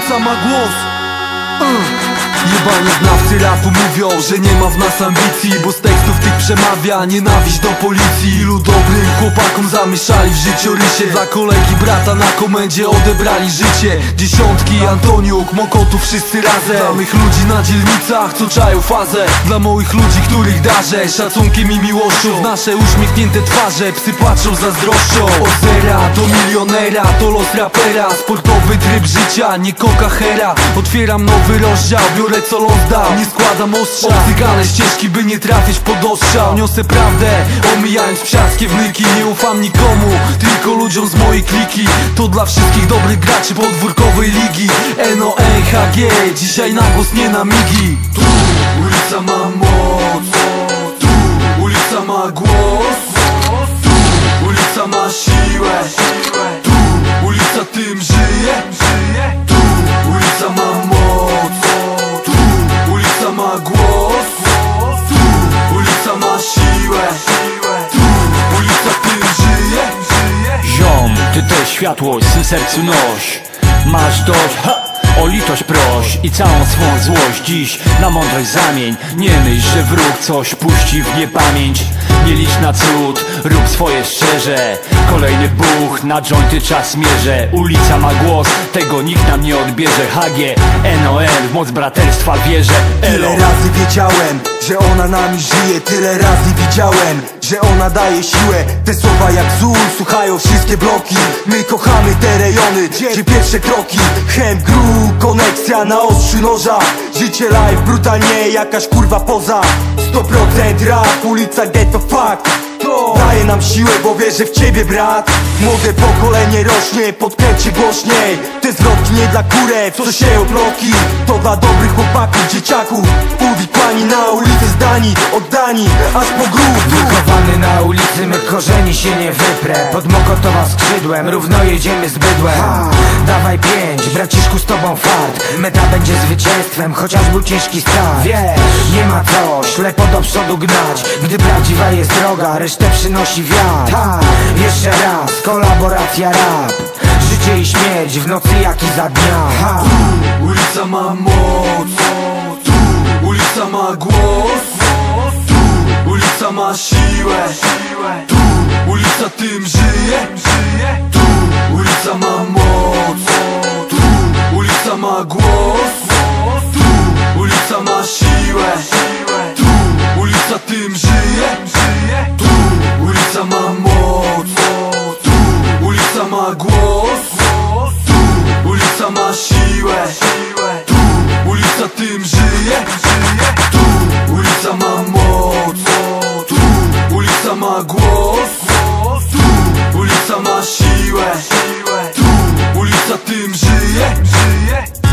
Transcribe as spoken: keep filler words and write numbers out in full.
ulica ma głos. uh. Jebani znawcy rapu mówią, że nie ma w nas ambicji, bo z tekstów tych przemawia nienawiść do policji. Ilu dobrym chłopakom zamieszali w życiorysie, dla kolegi brata na komendzie odebrali życie. Dziesiątki, Antoniuk, Mokotów, wszyscy razem. Dla mych ludzi na dzielnicach, co czają fazę. Dla moich ludzi, których darzę szacunkiem i miłością. W nasze uśmiechnięte twarze psy patrzą zazdrością. Od zera do milionera, to los rapera. Sportowy tryb życia, nie coca hera. Otwieram nowy rozdział, biorę co los dał, nie składam ostrza. Obcygane ścieżki, by nie trafić pod ostrzał. Niosę prawdę, omijając psiarskie wnyki. Nie ufam nikomu, tylko ludziom z mojej kliki. To dla wszystkich dobrych graczy podwórkowej ligi. N O N H G, dzisiaj na głos, nie na migi. Tu ulica ma moc, tu ulica ma głos, tu ulica ma siłę, tu ulica tym żyje, tu ulica ma moc, ulica ma głos, tu ulica ma siłę, tu ulica tym żyje. Ziom, ty też światłość w swym sercu noś. Masz dość, ha! O litość proś i całą swą złość dziś na mądrość zamień. Nie myśl, że wróg coś puści w niepamięć. Nie licz na cud, rób swoje szczerze. Kolejny buch, na jointy czas mierzę. Ulica ma głos, tego nikt nam nie odbierze. H G, N O N, w moc braterstwa wierzę. Elo. Tyle razy wiedziałem, że ona nami żyje. Tyle razy widziałem, że ona daje siłę. Te słowa jak zul, słuchają wszystkie bloki. My kochamy te rejony, gdzie pierwsze kroki. Chem, gru, koneksja na ostrzu noża. Życie live, brutalnie, jakaś kurwa poza. Sto procent rap, ulica ghetto fuck. To daje nam siłę, bo wierzę w ciebie brat. Młode pokolenie rośnie, podkręcie głośniej. Te zwrotki nie dla kurew, co się obloki. To dla dobrych chłopaków, dzieciaków. Uwikłani na ulicy zdani, oddani, aż po grób. Wychowany na ulicy, my korzeni się nie wyprę. Pod Mokotowa skrzydłem, równo jedziemy z bydłem. Dawaj pięć, braciszku z tobą fart. Meta będzie zwycięstwem, chociaż był ciężki start. Wiesz, nie ma co, ślepo do przodu gnać. Gdy prawdziwa jest droga, resztę przynosi wiatr. Tak, jeszcze raz, kolaboracja rap. Życie i śmierć w nocy jak i za dnia. Ha. Tu ulica ma moc, tu ulica ma głos, tu ulica ma siłę, tu ulica tym żyje, tu ulica ma moc, tu ulica ma głos, tu ulica ma siłę, tu ulica tym żyje, tu ulica ma moc, tu ulica ma głos, tu ulica ma siłę, tu ulica tym żyje, tu ulica ma moc, tu ulica ma głos, tu ulica ma siłę, tu ulica tym żyje.